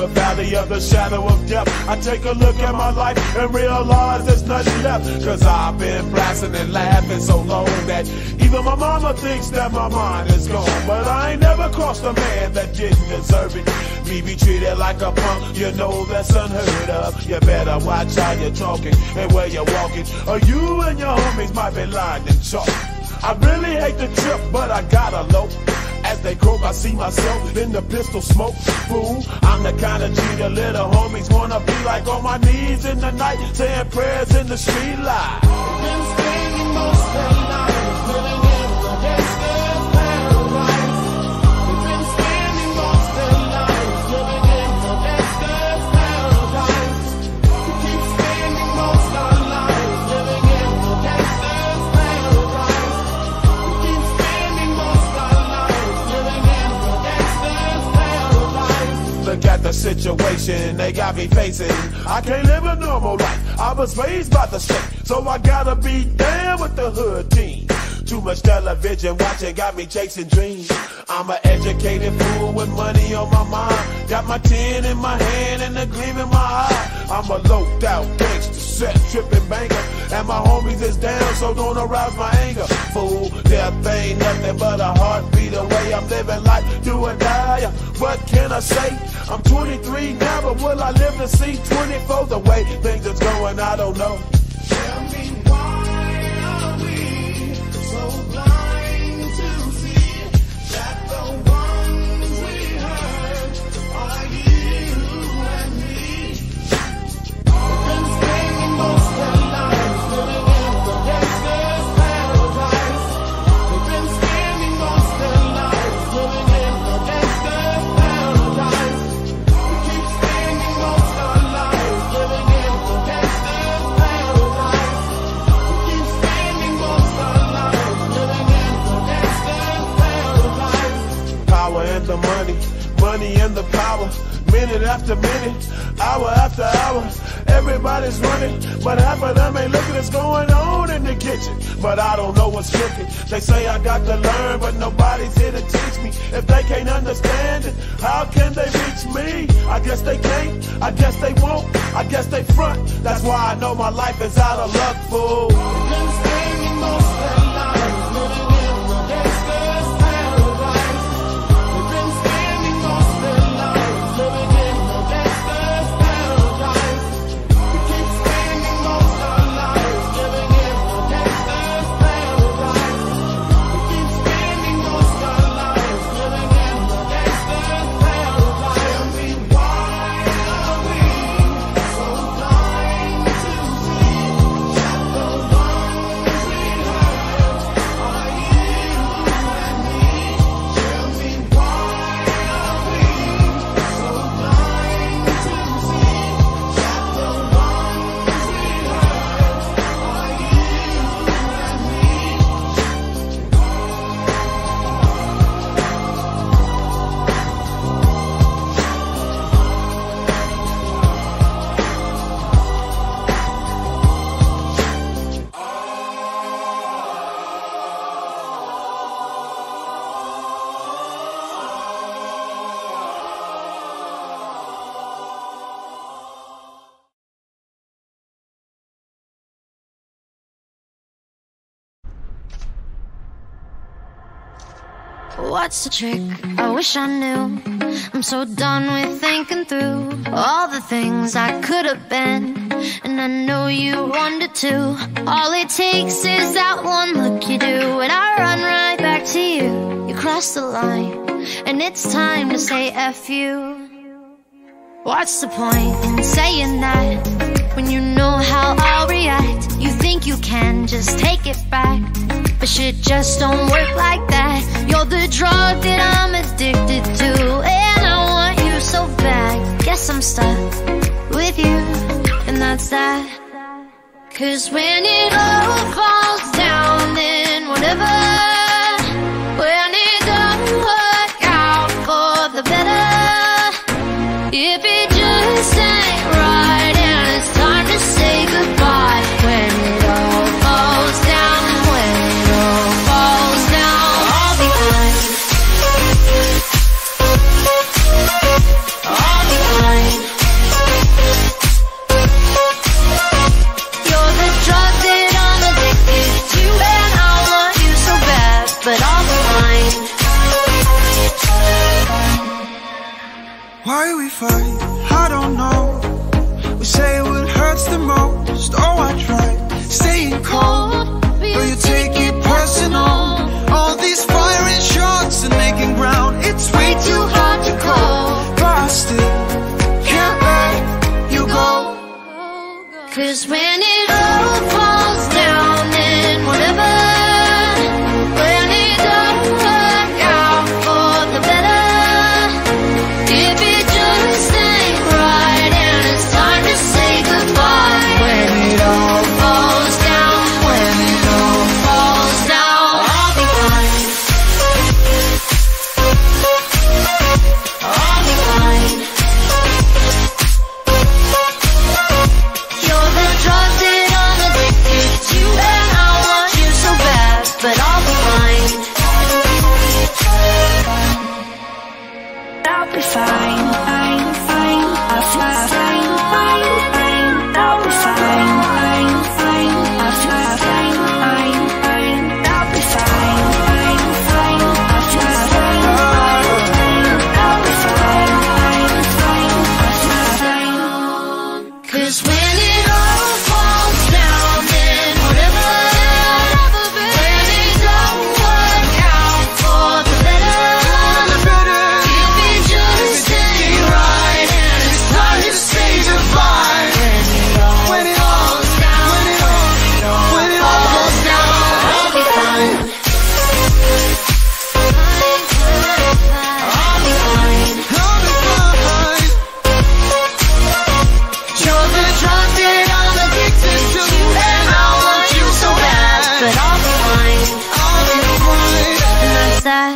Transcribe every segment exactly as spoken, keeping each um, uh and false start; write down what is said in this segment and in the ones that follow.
the valley of the shadow of death, I take a look at my life and realize there's nothing left. Cause I've been blasting and laughing so long that even my mama thinks that my mind is gone. But I ain't never crossed a man that didn't deserve it. Me be treated like a punk, you know that's unheard of. You better watch how you're talking and where you're walking, or you and your homies might be lying in chalk. I really hate the trip, but I gotta low. As they croak, I see myself in the pistol smoke. Fool, I'm the kind of G the little homies wanna be like, on my knees in the night, saying prayers in the street light. Been spending most of the night living in the gangsta paradise. We've been spending most of the night living in the gangsta paradise. We keep spending most of our lives living in the gangsta paradise. We keep spending most of our lives living in the gangsta paradise. Look at the situation they got me facing. I can't live a normal life. I was raised by the state, so I gotta be down with the hood team. Too much television watching got me chasing dreams. I'm an educated fool with money on my mind. Got my tin in my hand and a gleam in my eye. I'm a loped out gangster, set tripping banker, and my homies is down, so don't arouse my anger. Fool, death ain't nothing but a heartbeat away. I'm living life, do or die. What can I say? I'm twenty-three now, but will I live to see twenty-four? The way things is going, I don't know. Tell me, why are we so blind to see that the ones we hurt are you and me? We've been spending most of our lives living in the gangsta's paradise. We've been spending most of our lives living in the gangsta's paradise. We keep spending most of our lives living in the gangsta's paradise. We keep spending most of our lives living in the gangsta's paradise. Power and the money, money and the power. Minute after minute, hour after hour, everybody's running, but half of them ain't looking what's going on in the kitchen. But I don't know what's cooking. They say I got to learn, but nobody's here to teach me. If they can't understand it, how can they reach me? I guess they can't, I guess they won't, I guess they front. That's why I know my life is out of luck, fool. We've been spending most of our lives living in the gangsta's paradise. We've been spending most of our lives living in the gangsta's paradise. We keep spending most of our lives living in the gangsta's paradise. We keep spending most of our lives living in the gangsta's paradise. Tell me, why are we so blind to see that the ones we hurt are you and me? Tell me, why are we so blind to see that the ones we hurt are What's the trick? I wish I knew. I'm so done with thinking through all the things I could have been, and I know you wanted to. All it takes is that one look you do, and I run right back to you. You cross the line, and it's time to say F you. What's the point in saying that when you know how I'll react? You think you can just take it back, but shit just don't work like that. You're the drug that I'm addicted to, and I want you so bad. Guess I'm stuck with you, and that's that. Cause when it all falls down, then whatever. When it don't work out for the better, if it just ain't right and it's time to say goodbye. When it all falls down, when it all falls down, I'll be fine. I'll be fine. 'Cause when it all falls down, then whatever, when it don't work out for the better, if it just ain't right and it's time to say goodbye, when it all falls down, when it all falls down, I'll be fine. I'll be fine. You're the drug that I'm addicted to, and I want you so bad, but I'll be fine. I'll be fine, fine, fine, I'll fly, fine, fine, fine, I'll be fine, fine, fine, I'll fly, fine, fine, fine, I'll be fine, fine, fine, I'll fly, fine, fine, fine, I'll be fine, fine, fine, I'll fly, fine. 'Cause when it all falls down, then whatever, when it don't work out for the better, if it just ain't right and it's time to say goodbye, when it all falls down, when it all falls down, I'll be fine. I'll be fine. You're the drug that I'm addicted to, and I want you so bad, but I'll be fine. I'll be fine. And that's that.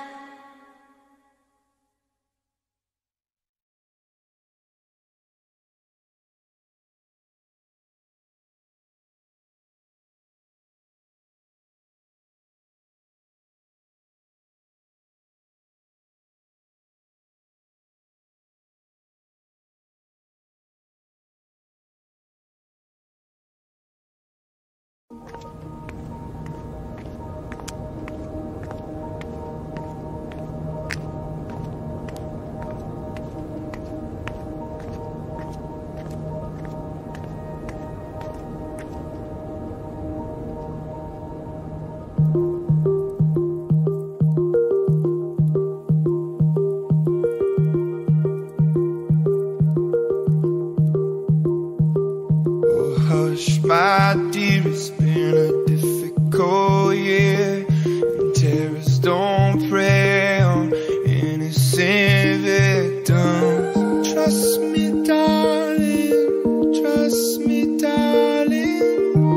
Oh, hush, my dear, it's been a difficult year, and terrorists don't prey on innocent victims. Trust me, darling, trust me, darling.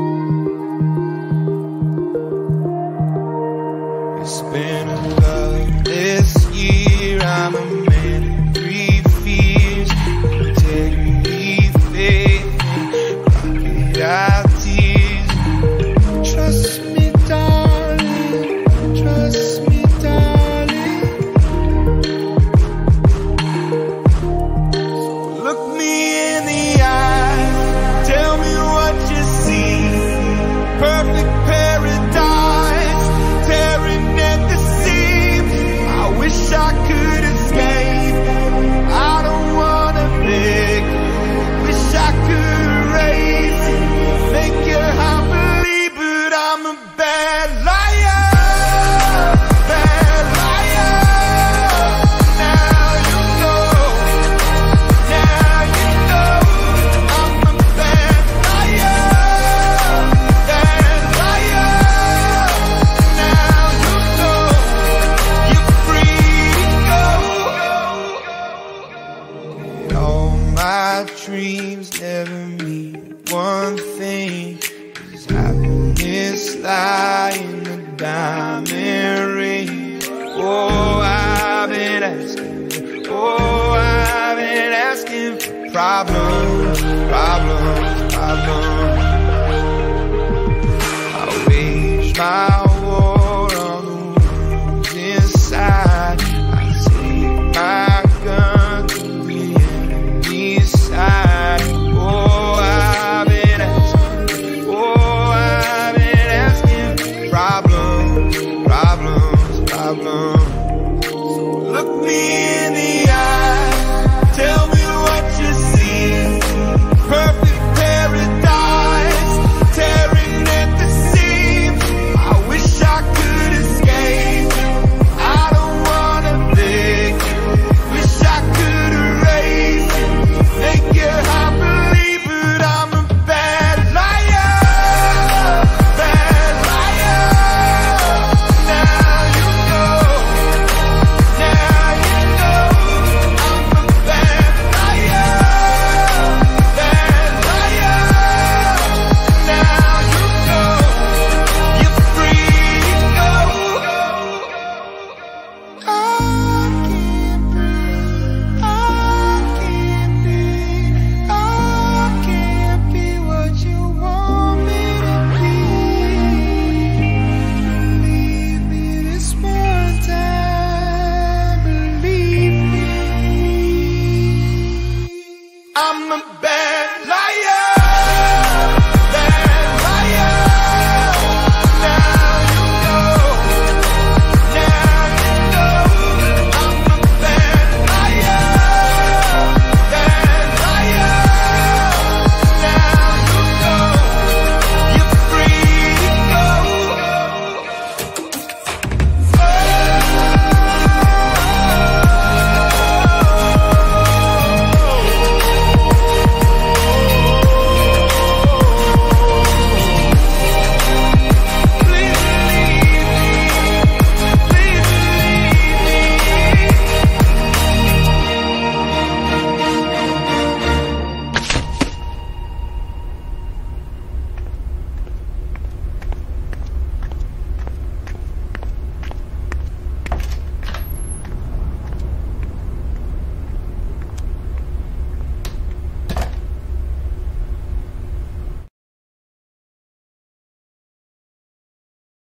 It's been a loveless year. I'm a man of three fears: integrity, faith, crocodile tears. Trust me, darling, trust me, darling. Look me in the eye, tell me what you see. Perfect paradise, tearing at the seams. I wish I could escape. I don't wanna beg, wish I could erase, make you happily, but I'm a bad liar, bad liar. Now you know, now you know, I'm a bad liar, bad liar. Now you know, you're free to go. All my dreams never mean one thing, 'cause happiness lie in the diamond ring. Oh, I've been asking, oh, I've been asking for problems, problems, problems. I wage my war on the wounds inside. I take my gun to the enemy's side. Oh, I've been asking, oh, I've been asking for problems, problems, problems. Look me in the eye, tell me what you see. Perfect paradise, tearing at the seams. I wish remember.